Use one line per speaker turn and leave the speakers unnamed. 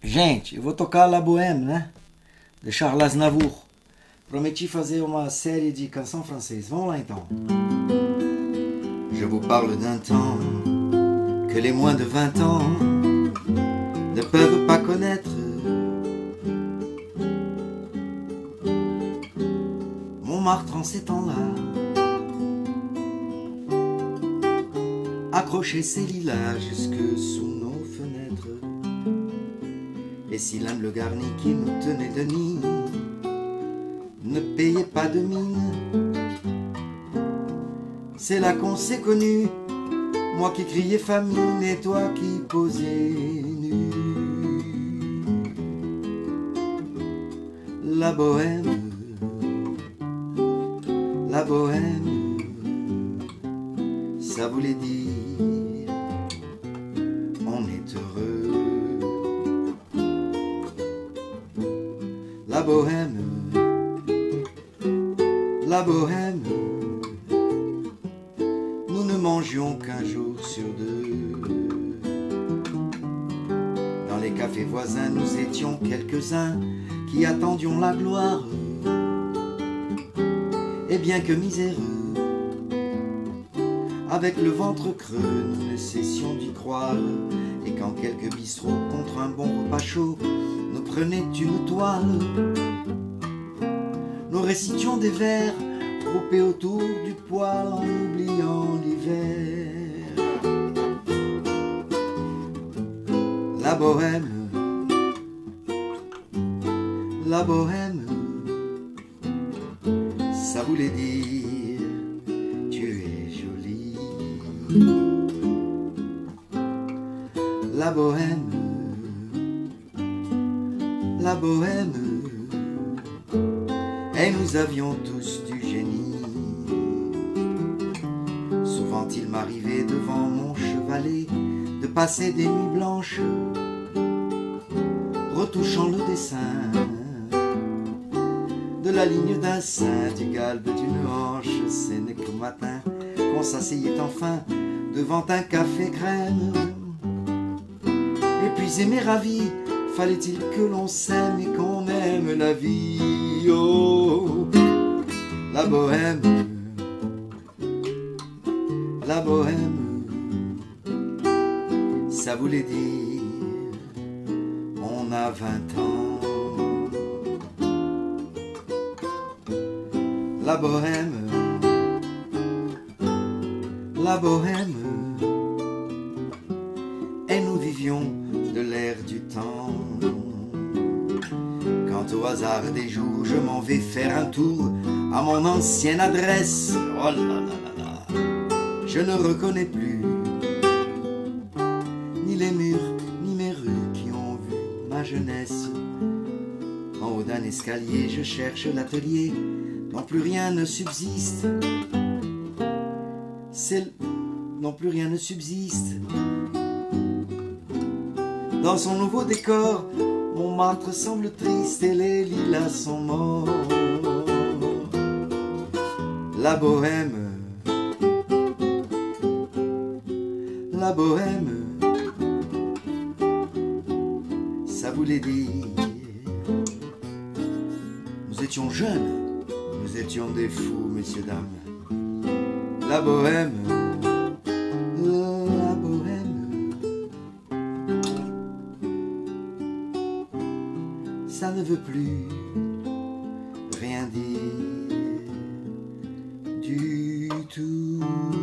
Gente, eu vou tocar La Bohème, né? De Charles Aznavour. Prometi fazer uma série de canção francesa. Vamos lá então. Je vous parle d'un temps que les moins de 20 ans ne peuvent pas connaître. Montmartre en ces temps-là accrochait ses lilas jusque sous nos fenêtres. Et si l'humble garni qui nous tenait de nid ne payait pas de mine, c'est là qu'on s'est connus, moi qui criais famine et toi qui posais nu. La bohème, la bohème, ça voulait dire on est heureux. La bohème, la bohème, nous ne mangions qu'un jour sur deux. Dans les cafés voisins, nous étions quelques-uns qui attendions la gloire. Et bien que miséreux, avec le ventre creux, nous ne cessions d'y croire. Et quand quelques bistrots contre un bon repas chaud nous prenaient une toile, nous récitions des vers groupés autour du poêle en oubliant l'hiver. La bohème, la bohème, ça voulait dire tu es jolie. La bohème, la bohème, et nous avions tous du génie. Souvent il m'arrivait devant mon chevalet de passer des nuits blanches retouchant le dessin de la ligne d'un sein, du galbe d'une hanche. Ce n'est qu'au matin qu'on s'asseyait enfin devant un café crème. Épuisé mais ravi, fallait-il que l'on s'aime et qu'on aime la vie. Oh, la bohème, la bohème, ça voulait dire on a 20 ans. La bohème, la bohème, et nous vivions de l'air du temps. Quand au hasard des jours je m'en vais faire un tour à mon ancienne adresse, oh là là là là, je ne reconnais plus ni les murs ni mes rues qui ont vu ma jeunesse. En haut d'un escalier je cherche l'atelier dont plus rien ne subsiste. Dont plus rien ne subsiste. Dans son nouveau décor, Montmartre semble triste et les lilas sont morts. La bohème, la bohème, ça voulait dire nous étions jeunes, nous étions des fous, messieurs, dames. La bohème, la bohème, ça ne veut plus rien dire du tout.